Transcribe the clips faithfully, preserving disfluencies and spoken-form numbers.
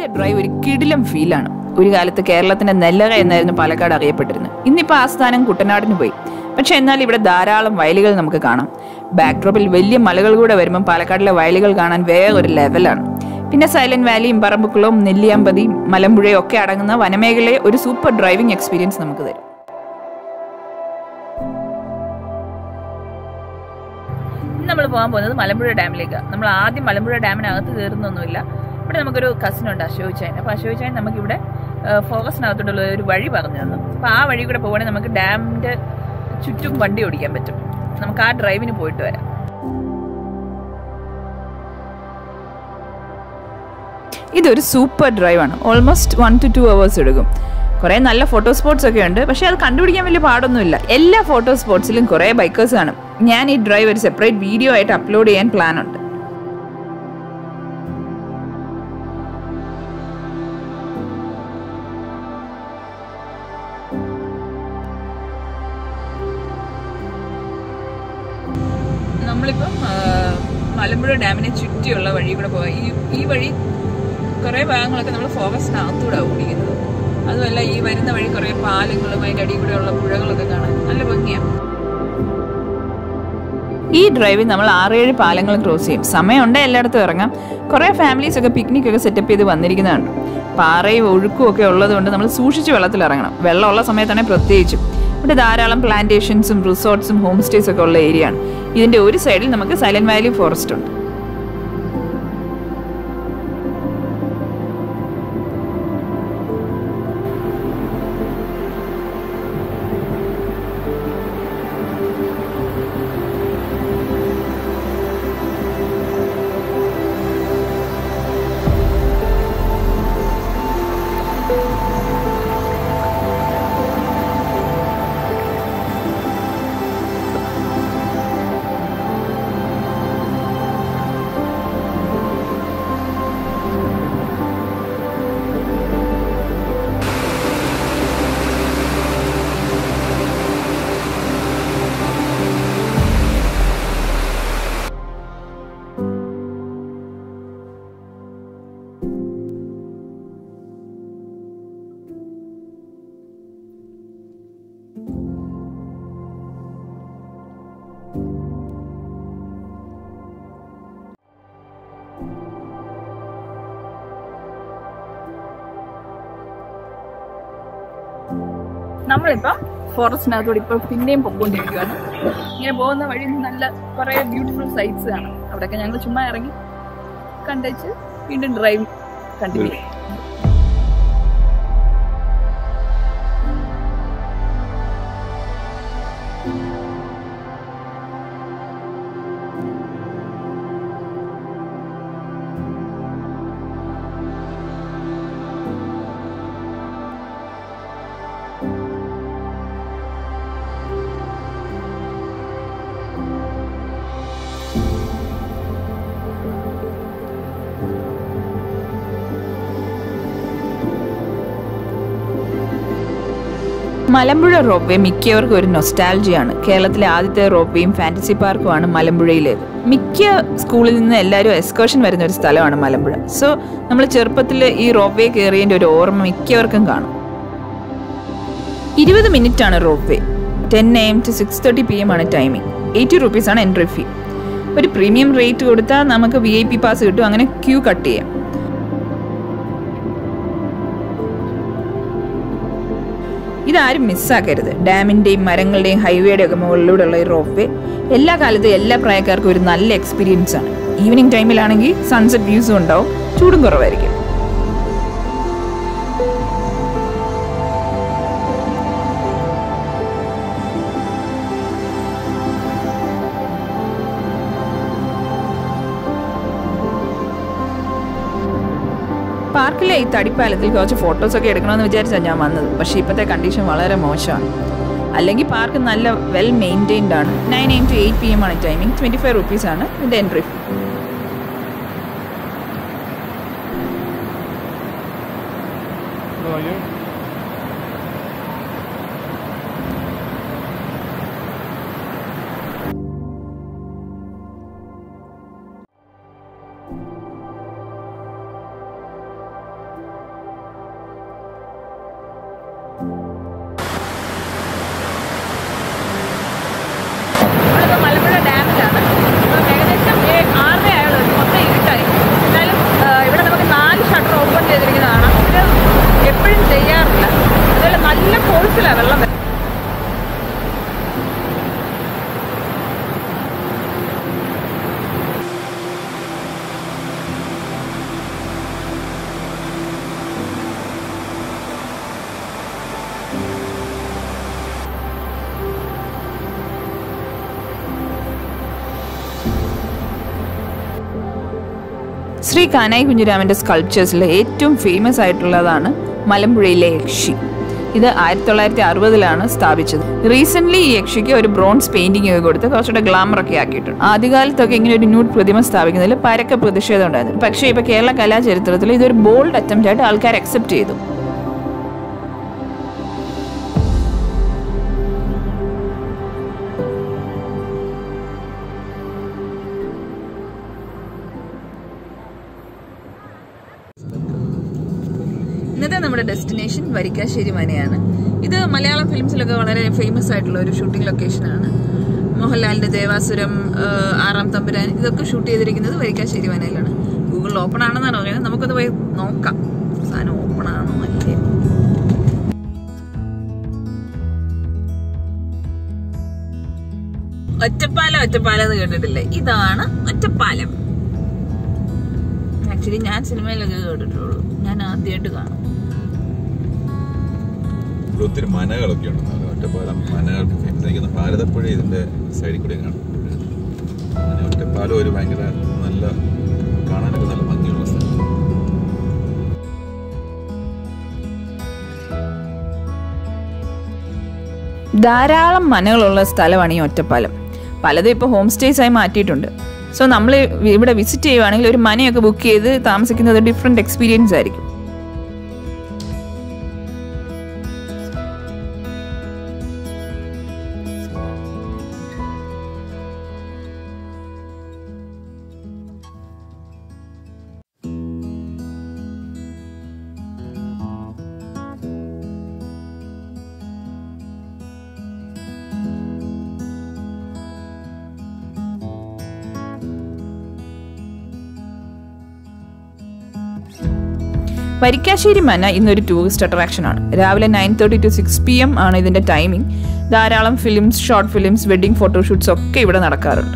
Drive ഒരു കിടിലം ഫീലാണ്. ഒരു കാലത്ത് കേരളത്തിന്റെ നെല്ലറ എന്നായിരുന്നു പാലക്കാട് അറിയപ്പെട്ടിരുന്നത്. ഇന്നിപ്പോൾ ആ സ്ഥാനം കുട്ടനാടിന് പോയി. പക്ഷെ എന്നാൽ ഇവിടെ ധാരാളം വയലുകൾ നമുക്ക് കാണാം. ബാക്ക്ഡ്രോപ്പിൽ വലിയ മലകൾ കൂടെ വരുമ്പോൾ പാലക്കാടിലെ വയലുകൾ കാണാൻ വേറെ ഒരു ലെവലാണ്. പിന്നെ സൈലന്റ് വാലിയും പറമ്പിക്കുളവും നെല്ലിയാമ്പതിയും മലമ്പുഴയും ഒക്കെ അടങ്ങുന്ന വനമേഖലയെ ഒരു സൂപ്പർ ഡ്രൈവിംഗ് എക്സ്പീരിയൻസ് നമുക്ക് തരും. നമ്മൾ പോകാൻ പോകുന്നത് മലമ്പുഴ ഡാമിലേക്കാണ്. നമ്മൾ ആദ്യം മലമ്പുഴ ഡാമിനകത്ത് കയറുന്നൊന്നുമില്ല. ഇവിടെ നമുക്കൊരു കസിൻ ഉണ്ട്, അശോചായൻ. അപ്പോൾ അശോചായൻ നമുക്കിവിടെ ഫോറസ്റ്റിനകത്തോട്ടുള്ള ഒരു വഴി പറഞ്ഞു തന്നു. അപ്പോൾ ആ വഴി കൂടെ പോകുകയാണെങ്കിൽ നമുക്ക് ഡാമിൻ്റെ ചുറ്റും വണ്ടി ഓടിക്കാൻ പറ്റും. നമുക്ക് ആ ഡ്രൈവിന് പോയിട്ട് വരാം. ഇതൊരു സൂപ്പർ ഡ്രൈവാണ്. Almost one two two hours എടുക്കും. കുറേ നല്ല ഫോട്ടോ സ്പോട്ട്സ് ഒക്കെ ഉണ്ട്. പക്ഷെ അത് കണ്ടുപിടിക്കാൻ വലിയ പാടൊന്നുമില്ല. എല്ലാ ഫോട്ടോ സ്പോട്ട്സിലും കുറേ ബൈക്കേഴ്സ് കാണും. ഞാൻ ഈ ഡ്രൈവ് ഒരു സെപ്പറേറ്റ് വീഡിയോ ആയിട്ട് അപ്ലോഡ് ചെയ്യാൻ പ്ലാൻ ഉണ്ട്. നമ്മളിപ്പം മലമ്പുഴ ഡാമിനെ ചുറ്റിയുള്ള വഴി കൂടെ പോകാം. ഈ ഈ വഴി കുറേ ഭാഗങ്ങളൊക്കെ നമ്മൾ ഫോറസ്റ്റിനകത്തൂടെ ഓടിക്കുന്നത്. അതുമല്ല ഈ വരുന്ന വഴി കുറേ പാലങ്ങളും അതിൻ്റെ അടിയിൽ കൂടെയുള്ള പുഴകളൊക്കെ കാണാൻ നല്ല ഭംഗിയാണ്. ഈ ഡ്രൈവിൽ നമ്മൾ ആറേഴ് പാലങ്ങൾ ക്രോസ് ചെയ്യും. സമയമുണ്ട് എല്ലായിടത്തും ഇറങ്ങാം. കുറേ ഫാമിലീസ് ഒക്കെ പിക്നിക് ഒക്കെ സെറ്റപ്പ് ചെയ്ത് വന്നിരിക്കുന്നതാണ്. പാറയും ഒഴുക്കും ഒക്കെ ഉള്ളതുകൊണ്ട് നമ്മൾ സൂക്ഷിച്ച് വെള്ളത്തിൽ ഇറങ്ങണം. വെള്ളമുള്ള സമയത്താണെങ്കിൽ പ്രത്യേകിച്ചും. ഇവിടെ ധാരാളം പ്ലാന്റേഷൻസും റിസോർട്ട്സും ഹോം സ്റ്റേസ് ഒക്കെ ഉള്ള ഏരിയ ആണ്. ഇതിൻ്റെ ഒരു സൈഡിൽ നമുക്ക് സൈലന്റ് വാലി ഫോറസ്റ്റ് ഉണ്ട്. നമ്മളിപ്പം ഫോറസ്റ്റിനകത്തോടെ ഇപ്പോൾ പിന്നെയും പൊക്കോണ്ടിരിക്കുകയാണ്. ഇങ്ങനെ പോകുന്ന വഴി നല്ല കുറേ ബ്യൂട്ടിഫുൾ സൈറ്റ്സ് കാണാം. അവിടെയൊക്കെ ഞങ്ങൾ ചുമ്മാ ഇറങ്ങി കണ്ടുവച്ച് വീണ്ടും ഡ്രൈവ് കണ്ടിന്യൂ ചെയ്യും. മലമ്പുഴ റോപ്പ് വേ മിക്കവർക്കും ഒരു നൊസ്റ്റാൾജിയാണ്. കേരളത്തിലെ ആദ്യത്തെ റോപ്പ് വേയും ഫാന്റസി പാർക്കുമാണ് മലമ്പുഴയിലേത്. മിക്ക സ്കൂളിൽ നിന്ന് എല്ലാവരും എക്സ്കർഷൻ വരുന്ന ഒരു സ്ഥലമാണ് മലമ്പുഴ. സോ നമ്മൾ ചെറുപ്പത്തിൽ ഈ റോപ്പ് വേ കയറിയതിൻ്റെ ഒരു ഓർമ്മ മിക്കവർക്കും കാണും. ഇരുപത് മിനിറ്റ് ആണ് rope way. Ten A M to six thirty P M ആണ് ടൈമിംഗ്. എയ്റ്റി റുപ്പീസ് ആണ് എൻട്രി ഫീ. ഒരു പ്രീമിയം റേറ്റ് കൊടുത്താൽ നമുക്ക് വി ഐ പി പാസ് കിട്ടും. അങ്ങനെ ക്യൂ കട്ട് ചെയ്യാം. ഇതാരും മിസ്സാക്കരുത്. ഡാമിൻ്റെയും മരങ്ങളുടെയും ഹൈവേയുടെ ഒക്കെ മുകളിലൂടെയുള്ള ഈ റോപ്പ് വേ എല്ലാ കാലത്തും എല്ലാ പ്രായക്കാർക്കും ഒരു നല്ല എക്സ്പീരിയൻസ് ആണ്. ഈവനിങ് ടൈമിലാണെങ്കിൽ സൺസെറ്റ് വ്യൂസും ഉണ്ടാവും, ചൂടും കുറവായിരിക്കും. പാർക്കിലെ ഈ തടിപ്പാലത്തിൽ കുറച്ച് ഫോട്ടോസൊക്കെ എടുക്കണമെന്ന് വിചാരിച്ചാണ് ഞാൻ വന്നത്. പക്ഷേ ഇപ്പോഴത്തെ കണ്ടീഷൻ വളരെ മോശമാണ്. അല്ലെങ്കിൽ പാർക്ക് നല്ല വെൽ മെയിൻറ്റെയിൻഡ് ആണ്. Nine M to eight P M ആണ് ടൈമിംഗ്. ട്വൻറ്റി ഫൈവ് റുപ്പീസാണ് ഇതിൻ്റെ എൻട്രി ഫീ. നല്ല ഫോഴ്സിലാണ് വെള്ളം. ശ്രീ കാനായി കുഞ്ഞിരാമൻ്റെ സ്കൾപ്ചേഴ്സിൽ ഏറ്റവും ഫേമസ് ആയിട്ടുള്ളതാണ് മലമ്പുഴയിലെ യക്ഷി. ഇത് ആയിരത്തി തൊള്ളായിരത്തി അറുപതിലാണ് സ്ഥാപിച്ചത്. റീസെന്റ് ഈ യക്ഷിക്ക് ഒരു ബ്രോൺസ് പെയിന്റിംഗ് ഒക്കെ കൊടുത്ത് കുറച്ചുകൂടെ ഗ്ലാമർ ഒക്കെ ആക്കിയിട്ടുണ്ട്. ആദ്യകാലത്തൊക്കെ ഇങ്ങനെ ഒരു ന്യൂഡ് പ്രതിമ സ്ഥാപിക്കുന്നതിൽ പരക്കെ പ്രതിഷേധം ഉണ്ടായിരുന്നു. പക്ഷേ ഇപ്പൊ കേരള കലാചരിത്രത്തിൽ ഇതൊരു ബോൾഡ് അറ്റംപ്റ്റ് ആയിട്ട് ആൾക്കാർ അക്സെപ്റ്റ് ചെയ്തു. ഇന്നത്തെ നമ്മുടെ ഡെസ്റ്റിനേഷൻ വരിക്കാശ്ശേരി മനയാണ്. ഇത് മലയാളം ഫിലിംസിലൊക്കെ വളരെ ഫേമസ് ആയിട്ടുള്ള ഒരു ഷൂട്ടിംഗ് ലൊക്കേഷനാണ്. മോഹൻലാലിന്റെ ദേവാസുരം, ആറാം തമ്പുരാൻ ഇതൊക്കെ ഷൂട്ട് ചെയ്തിരിക്കുന്നത് വരിക്കാശ്ശേരി മനയിലാണ്. ഗൂഗിളിൽ ഓപ്പൺ ആണെന്നാണ് പറയുന്നത്. നമുക്കത് പോയി നോക്കാം സാധനം ഓപ്പൺ ആണോ അല്ലേ. ഒറ്റപ്പാലം ഒറ്റപ്പാലം എന്ന് കേട്ടിട്ടില്ലേ? ഇതാണ് ഒറ്റപ്പാലം. ആക്ച്വലി ഞാൻ സിനിമയിലൊക്കെ കേട്ടിട്ടുള്ളൂ, ഞാൻ ആദ്യമായിട്ട് കാണും. ഒത്തിരി മനകളൊക്കെ ഉണ്ട്. ഒറ്റപ്പാലം മനകൾക്ക് ഫേമസ് ആയിരിക്കുന്ന ഭാരതപ്പുഴ ഇതിന്റെ സൈഡിൽ കൂടെ കാണും. അങ്ങനെ ഒറ്റപ്പാലം ഒരു ഭയങ്കര നല്ല കാണാനൊക്കെ നല്ല ഭംഗിയുള്ള സ്ഥലം. ധാരാളം മനകളുള്ള സ്ഥലമാണ് ഈ ഒറ്റപ്പാലം. പലതും ഇപ്പോൾ ഹോം സ്റ്റേസ് ആയി മാറ്റിയിട്ടുണ്ട്. സോ നമ്മൾ ഇവിടെ വിസിറ്റ് ചെയ്യുവാണെങ്കിൽ ഒരു മനയൊക്കെ ബുക്ക് ചെയ്ത് താമസിക്കുന്നത് ഡിഫറെൻറ്റ് എക്സ്പീരിയൻസ് ആയിരിക്കും. വരിക്കാശ്ശേരി മന ഇന്നൊരു ടൂറിസ്റ്റ് അട്രാക്ഷനാണ്. രാവിലെ nine thirty to six P M ആണ് ഇതിൻ്റെ ടൈമിംഗ്. ധാരാളം films, short films, wedding photoshoots ഒക്കെ ഇവിടെ നടക്കാറുണ്ട്.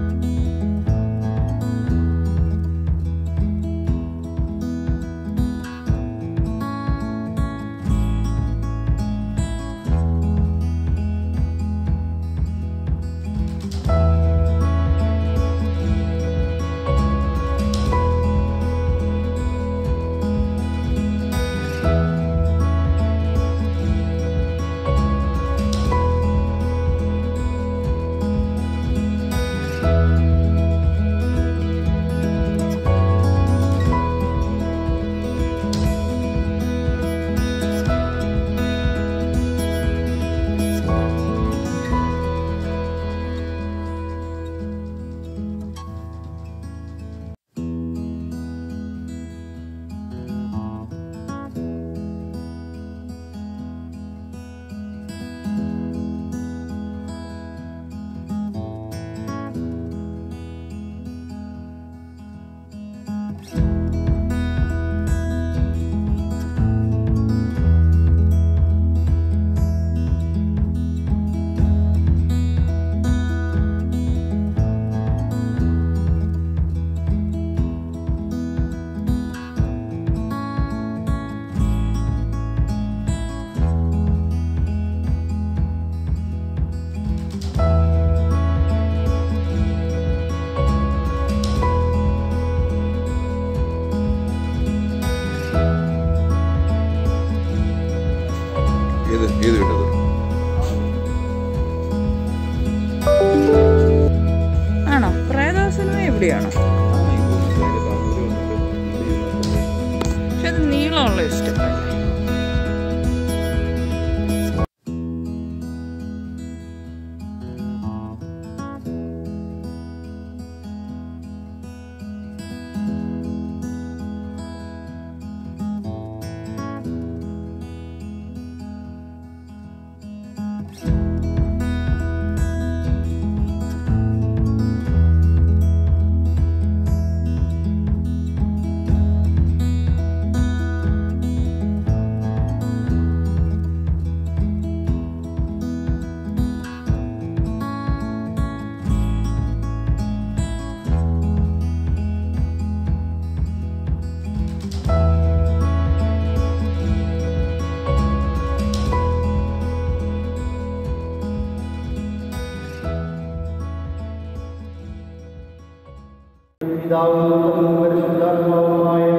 ആണോ? പ്രേതോസനം എവിടെയാണോ? പക്ഷെ അത് നീളമുള്ള ഇഷ്ടം. പിതാവും പരിശുദ്ധാത്മാവുമായ